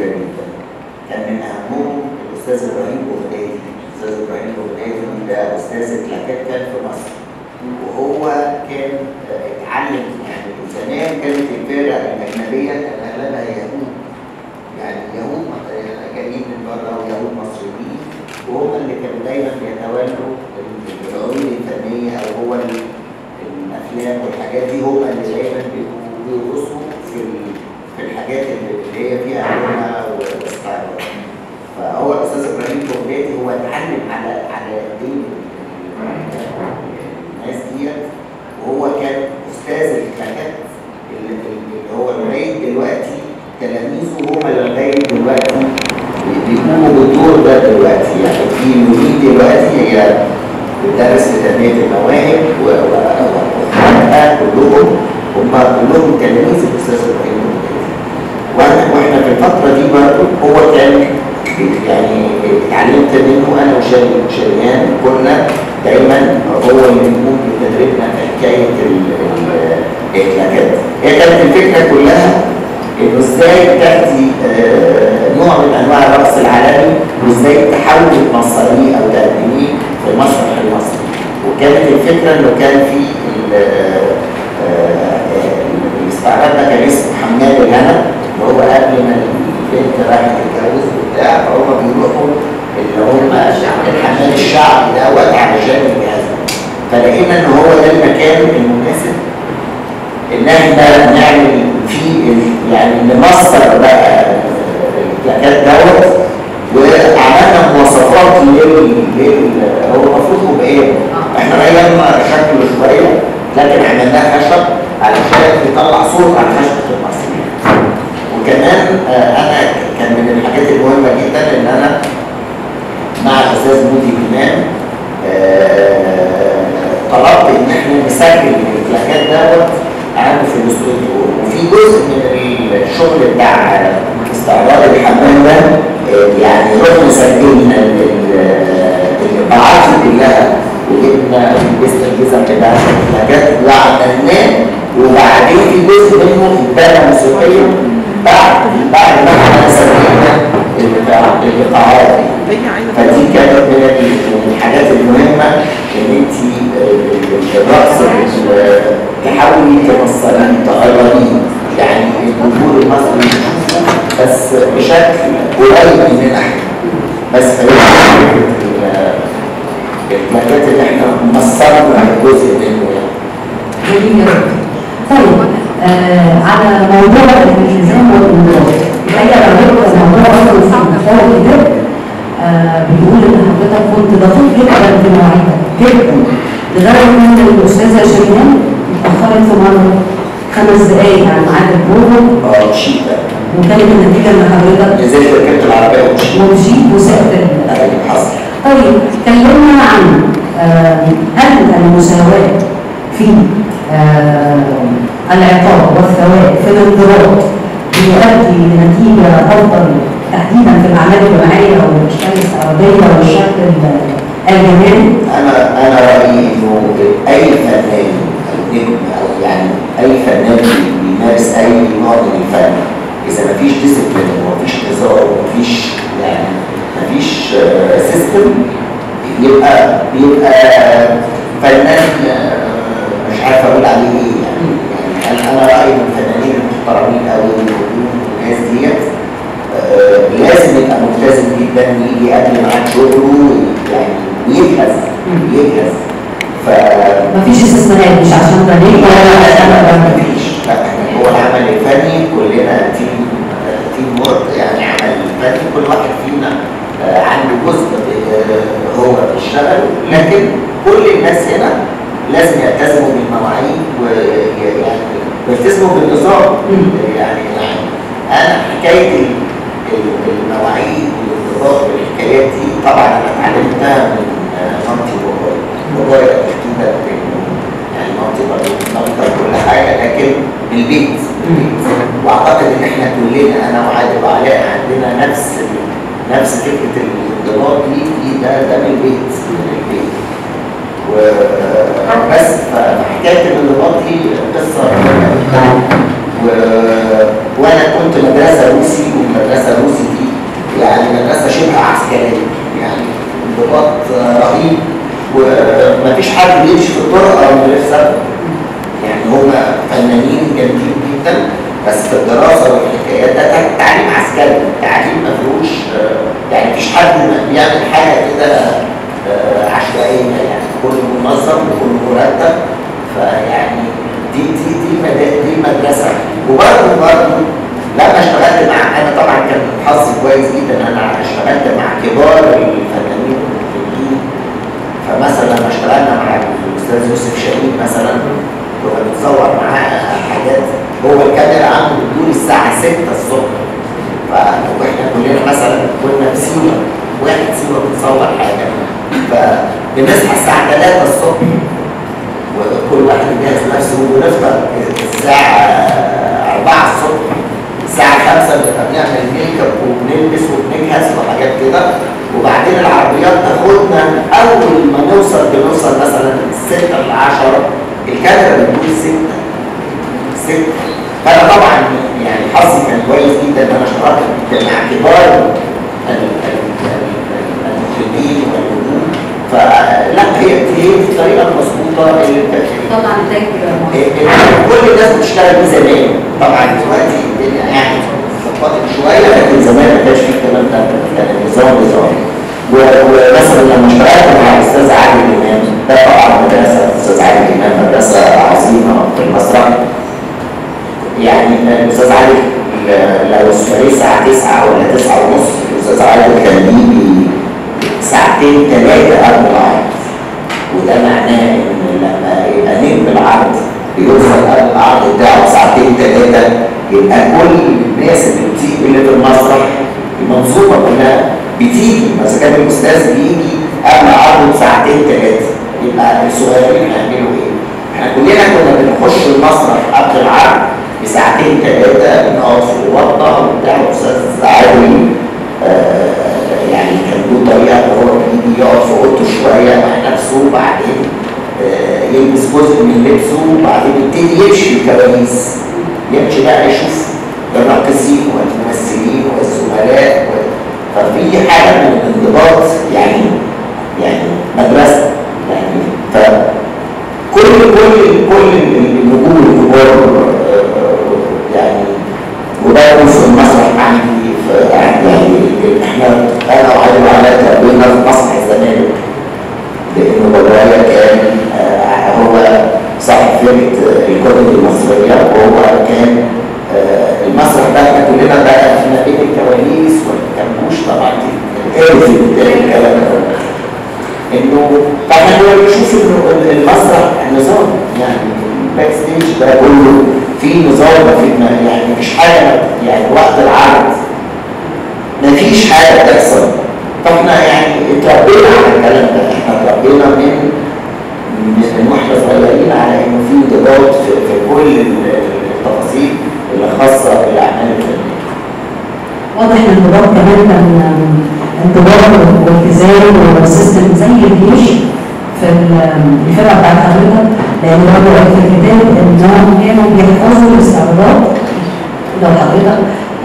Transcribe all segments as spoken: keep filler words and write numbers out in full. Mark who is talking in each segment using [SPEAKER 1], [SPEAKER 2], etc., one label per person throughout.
[SPEAKER 1] كبيره جدا. كان من اهمهم الاستاذ ابراهيم بغدادي. الاستاذ ابراهيم بغدادي ده استاذ الكلاكات كان في مصر، وهو كان اتعلم يعني زمان كانت الفرق الاجنبيه كان اغلبها يهود، يعني يهود جايين من بره ويهود مصريين، وهم اللي كانوا دايما بيتولوا العلوم الفنيه او هو الافلام والحاجات دي، هم اللي دايما بيدرسوا في في الحاجات اللي هي فيها علومها واستعراض. فهو الاستاذ ابراهيم بغدادي هو اتعلم على على دين الناس ديت، وهو كان استاذ الكلاكات اللي هو لغايه دلوقتي تلاميذه هم اللي لغايه دلوقتي بيقوموا بالدور ده دلوقتي. يعني في نورين دلوقتي هي بتدرس في تنميه المواهب واخواتها كلهم هم كلهم تلاميذ الاستاذ ابراهيم بغدادي. واحنا في الفتره دي برضه هو كان يعني اتعلمت منه انا وشريان، كنا دايما هو اللي بيقوم بتدريبنا في حكايه الكلاكات. هي كانت الفكره كلها انه ازاي تاتي نوع من انواع الرقص العالمي وازاي تحاول تمصريه او تقدميه في المسرح المصري. وكانت الفكره انه كان في الاستعراض ده كان اسمه حماد الهنا، اللي هو قبل ما البنت راحت تتجوز وبتاع، فهم بيروحوا اللي هم الحمام الشعبي دوت علشان يجهزوا. فلقينا ان هو ده المكان المناسب ان احنا نعمل فيه يعني نمصر بقى الكلاكات دوت، وعملنا مواصفات لل هو المفروض ايه؟ احنا غيرنا شكله شويه لكن عملناه خشب علشان يطلع صوت على خشبه المصريين. وكمان انا كان من الحاجات المهمه جدا ان انا مع الاستاذ مودي كمان طلبت ان احنا نسجل الكلاكات دوت عنده في الاستوديو، وفي جزء من الشغل بتاع استعراض الحمام ده يعني رحنا سجلنا الايقاعات كلها وجبنا لبسنا الجزم بتاعت الكلاكات وعملناه، وبعدين في جزء منه اتبنى موسيقيا بعد بعد ما احنا سجلنا الايقاعات دي. فدي كانت من الحاجات المهمه ان انت الرقص تحاولي تمصريه تغيريه، يعني الجمهور المصري بس بشكل قريب مننا احنا بس. الكلاكات اللي احنا مصرنا جزء منه يعني.
[SPEAKER 2] طيب آه على موضوع الالتزام والانضباط، الحقيقه لو الموضوع اصلا في المحتوى كده آه بيقول ان حضرتك كنت دقيق جدا في مواعيدك جدا، لدرجه ان الاستاذه شيماء اتاخرت في مره خمس دقائق عن ميعاد البروفا.
[SPEAKER 1] اه مشيت
[SPEAKER 2] وكانت النتيجه ان حضرتك
[SPEAKER 1] نزلت ركبت العربيه ومشيت
[SPEAKER 2] ومشيت وسقت
[SPEAKER 1] حصل.
[SPEAKER 2] طيب كلمنا عن آه هل المساواه في آه العقاب والثواب في الانضباط بيؤدي لنتيجه افضل تحديدا في الاعمال الجماعيه او الاشكال الاستعراضيه والشكل الجمالي؟
[SPEAKER 1] انا انا رايي انه اي فنان او نجم او يعني اي فنان بيمارس اي نوع من الفن اذا ما فيش ديسيبلين وما فيش نظام وما فيش يعني ما فيش سيستم يبقى بيبقى فنان مش عارف اقول عليه ايه يعني. يعني انا رايي ان الفنانين المحترمين قوي والناس ديت آه لازم يبقى ملتزم جدا ويجي قبل ميعاد شغله يعني ويجهز يجهز. ف
[SPEAKER 2] مفيش استثناءات مش عشان ده ليه
[SPEAKER 1] ولا لا مفيش. لا هو العمل الفني كلنا تيم تيم وورك يعني عمل فني كل واحد فينا آه عنده جزء آه هو بيشتغل، لكن كل الناس هنا لازم يلتزموا بالمواعيد ويعني يلتزموا بالنظام. يعني انا حكايه المواعيد والانضباط والحكايات دي طبعا انا اتعلمتها من مامتي وبابايا. بابايا اكيد يعني مامتي برضه كل حاجه لكن من البيت. واعتقد ان احنا كلنا انا وعادل وعلاء عندنا نفس نفس فكره الانضباط دي ده ده من البيت من البيت. وبس فحكايه الانضباط دي قصه و... وانا كنت مدرسه روسي، والمدرسه الروسي بيمشي في الطرق او من غير سبب. يعني هم فنانين جامدين جدا، بس في الدراسه والحكايات ده تعليم عسكري، تعليم ما فيهوش يعني مفيش حد بيعمل حاجه كده عشوائيه، يعني كله منظم وكله مرتب. فيعني دي دي دي دي مدرسه. وبرضه برضه لما اشتغلت مع، انا طبعا كان حظي كويس جدا، انا اشتغلت مع كبار الفنانين المخرجين. فمثلا لما اشتغلنا مع الاستاذ يوسف شاهين مثلا، كنا بنصور معاه حاجات، هو الكاميرا عنده بتدور الساعه ستة الصبح، فاحنا كلنا مثلا كنا في سيوه، واحد سيوه بنصور حاجه، فبنصحى الساعه ثلاثة الصبح وكل واحد يجهز نفسه، ونفطر الساعه أربعة الصبح، الساعه خمسة بنبقى بنعمل ميك اب وبنلبس وبنجهز وحاجات كده، وبعدين العربيات تاخدنا، اول ما نوصل بنوصل مثلا ستة ل عشرة، الكاميرا بتقول ستة ستة. فانا طبعا يعني حظي كان كويس جدا ان انا اشتغلت مع كبار المخرجين والنجوم. فلا هي هي الطريقه المظبوطه اللي
[SPEAKER 2] طبعا نتائج
[SPEAKER 1] كل الناس بتشتغل بيه زمان. طبعا دلوقتي الدنيا يعني اتظبطت شويه، لكن زمان ما كانش فيه الكلام ده، كان النظام نظام. ومثلا لما اشتغلت مع الاستاذ عادل امام، ده طبعا مدرسه، الاستاذ عادل امام مدرسه عظيمه في المسرح. يعني الاستاذ عادل لو السؤال الساعه تسعة ولا تسعة ونص، الاستاذ عادل كان بيجي ساعتين ثلاثه قبل العرض، وده معناه ان لما يبقى نجم العرض بيوصل قبل العرض بتاعه ساعتين ثلاثه، يبقى كل الناس اللي بتيجي اللي في المسرح المنظومه كلها بتيجي. مثلا كان الاستاذ بيجي قبل عرضه بساعتين ثلاثه، يبقى الصغيرين هيعملوا ايه؟ احنا كلنا كنا بنخش المسرح قبل العرض بساعتين ثلاثه، بنقعد في الوضع وبتاع. الاستاذ عادل آه يعني كان له طريقه ان هو بيجي يقعد في اوضته شويه مع نفسه، وبعدين آه يلبس جزء من لبسه، وبعدين يبتدي يمشي الكواليس، يمشي بقى يشوف الراقصين والممثلين والزملاء. ففي حاجه من الانضباط، يعني يعني مدرسه يعني. فكل كل كل النجوم الكبار يعني، وده في المسرح عندي يعني احنا انا وعلي وعلاء تربينا في مسرح الزمالك، لانه بابايا كان آه هو صاحب فرقه الكوميدي المصريه، وهو كان آه المسرح ده احنا كلنا بقى احنا بين الكواليس والكموش طبعا الالف الكلام ده، انه فاحنا كنا بنشوف انه المسرح نظام، يعني الباك ستيج ده كله في نظام، في يعني مش حاجه يعني وقت العرض مفيش حاجه بتحصل. فاحنا يعني اتربينا على الكلام ده، احنا اتربينا من من واحنا صغيرين على انه في انضباط في, في كل التفاصيل اللي خاصه بالاعمال الفنيه.
[SPEAKER 2] واضح ان الانضباط كمان كان انضباط والتزام وسيستم زي الجيش في الفرقه بتاعت حضرتك، لان برضه قلت في الكتاب انهم كانوا بيحفظوا الاستعراضات. لو حضرتك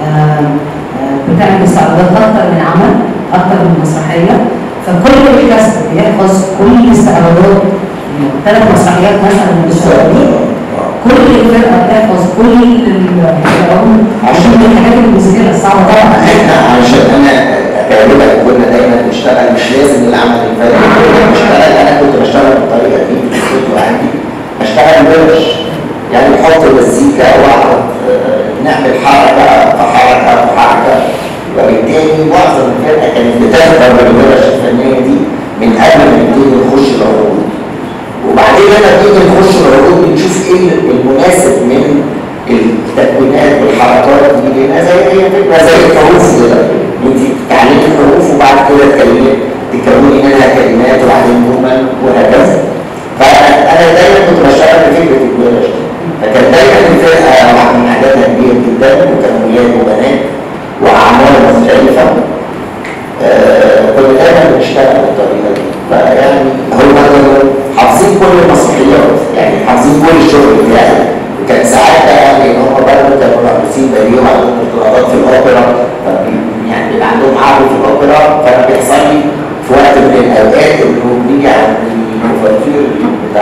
[SPEAKER 2] بتعمل استعراضات اكتر من عمل، اكتر من مسرحيه، فكل الكاست بيحفظ كل الاستعراضات، ثلاث مسرحيات مثلا بالشهرين، كل الفرقه بتحفظ كل العلوم عشان الحاجات الموسيقيه الصعبه طبعا.
[SPEAKER 1] احنا عشان انا غالبا كنا دايما بنشتغل، مش لازم العمل الفني بنشتغل. انا كنت بشتغل بالطريقه دي في الاستوديو عندي، بشتغل ورش، يعني بحط مزيكا واقعد نعمل حركه فحركه فحركه، وبالتالي معظم الفرقه كانت بتحضر الورش الفنيه دي من قبل ما نبتدي نخش العروض. وبعدين لما بنيجي نخش العروض بنشوف ايه المناسب من التكوينات والحركات دي، لانها زي هي فكره زي الحروف كده، انت بتتعلمي الحروف وبعد كده تكلمي تكوني منها كلمات وبعدين جمل وهكذا. فانا دايما كنت بشتغل بفكره الورش دي، فكان دايما الفرقه من عددها كبير جدا، وكان ولاد وبنات واعمار مختلفه. آه كنا دايما بنشتغل بالطريقه دي. فيعني هم حافظين كل المسرحيات، يعني حافظين كل الشغل بتاعي. وكان ساعات يعني ان هم برضه كانوا راقصين باليه وعندهم بطولات في الاوبرا، يعني بيبقى عندهم عرض في الاوبرا، فانا بيحصل لي في وقت من الاوقات انه بنيجي عند الكوافير بتاع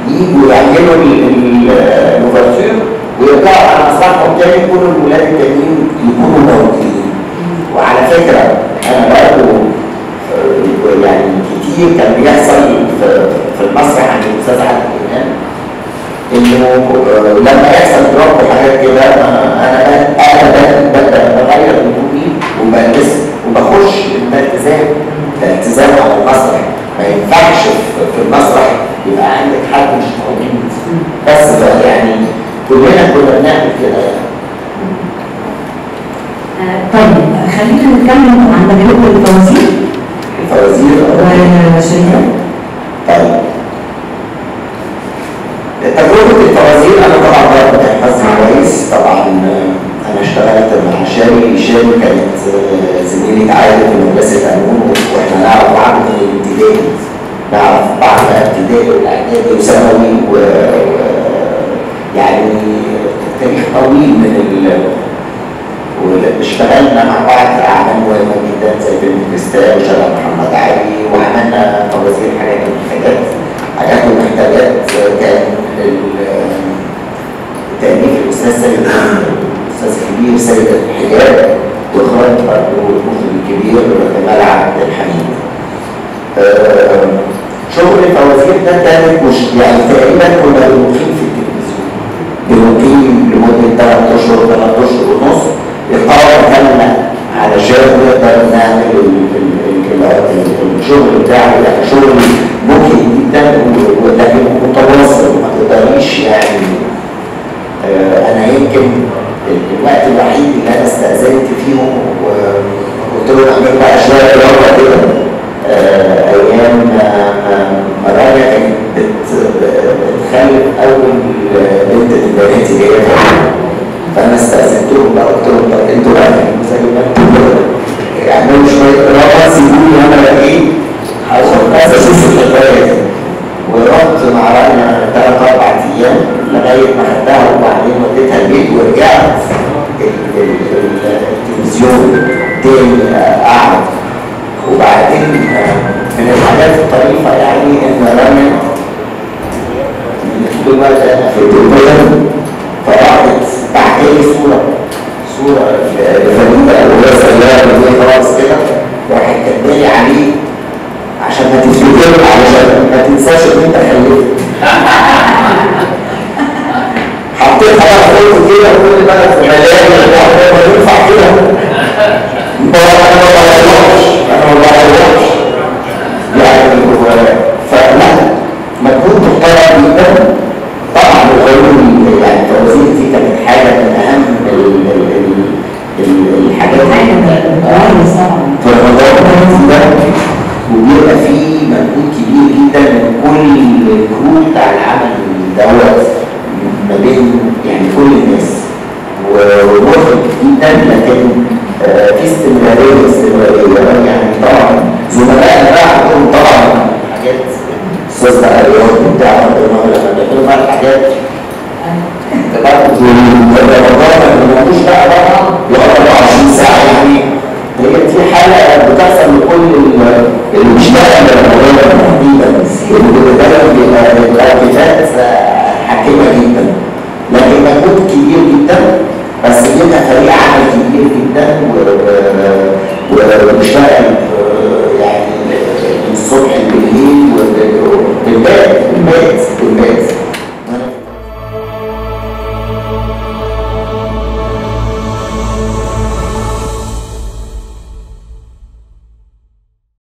[SPEAKER 1] يجوا يعملوا الأوفرتير ويرجعوا على مسرحهم تاني، كل الولاد التانيين يكونوا موجودين. وعلى فكرة أنا برضه يعني كتير كان بيحصل في المسرح عند الأستاذ عادل إمام إنه لما يحصل دروب وحاجات كده أنا أنا ببدأ بغير هدومي وبلبس وبخش بالالتزام، الالتزام على المسرح. ما ينفعش في المسرح يبقى عندك حد مش موجود بس، يعني كلنا كنا بنعمل كده يعني.
[SPEAKER 2] طيب خلينا نتكلم عن تجربة الفوازير.
[SPEAKER 1] الفوازير
[SPEAKER 2] وشريان.
[SPEAKER 1] طيب تجربة الفوازير أنا طبعا بقى بحفظها كويس. طبعا أنا اشتغلت مع شاري، شاري كانت زميلة عادل في مدرسة قانون، وإحنا نعرف بعض من الابتدائي، نعرف بعض ابتدائي والإعدادي وثانوي، و يعني تاريخ طويل من ال واشتغلنا مع بعض أعمال مهمة جدا زي فيلم كريستال وشارع محمد علي، وعملنا فوازير حاجات ومحتاجات حاجات ومحتاجات كان تأليف الأستاذ سيد الأستاذ الكبير سيد الحجاب، وإخراج برضه المخرج الكبير جمال عبد الحميد. أه شغل الفوازير ده كان مش يعني تقريبا كنا بنقيم في التلفزيون، بنقيم لمدة ثلاث أشهر ثلاث أشهر ونص، الطلبة كاننا علشان نقدر نعمل الشغل بتاعه. يعني شغل ممكن جدا ولكن متواصل، ما تقدريش يعني. آه انا يمكن الوقت الوحيد اللي انا استأذنت فيهم وقلت له اعمل بقى شويه رياضه كده آه ايام ما راجع كانت بتخلف اول بنت من بناتي جايه، فانا استأذنتهم بقى قلت لهم طب انتوا بقى زي ما انتوا يعملوا شويه رياضه، سيبوني انا بقى ايه هروح بس اشوف الحكايه دي. ورحت مع رنا ثلاث اربع ايام لغايه ما خدتها وبعدين وديتها البيت ورجعت التلفزيون تاني اقعد. وبعدين من الحاجات الطريفه يعني ان رنا دلوقتي انا في التلفزيون فراحت بعت لي صوره صوره لفريده وهي سياره وهي خلاص كده، راحت كاتبالي عليه عشان ما تفتكر، علشان ما تنساش ان انت خلفت. حطيت على فوق كده وكل بلد في ملاهي ما ينفع كده. انا ما بغيرهاش انا ما بغيرهاش يعني. فلا مجهود محترم جدا طبعا. العلوم يعني الفوازير دي كانت حاجه من اهم الحاجات في رمضان ده، وبيبقى فيه مجهود كبير جدا من كل الكرو بتاع العمل دوت ما بين يعني كل الناس، ومرهق جدا لكن آه في استمراريه استمراريه يعني. طبعا زملائنا بقى عندهم طبعا حاجات استاذ بقى الرياض بتاع ربنا لما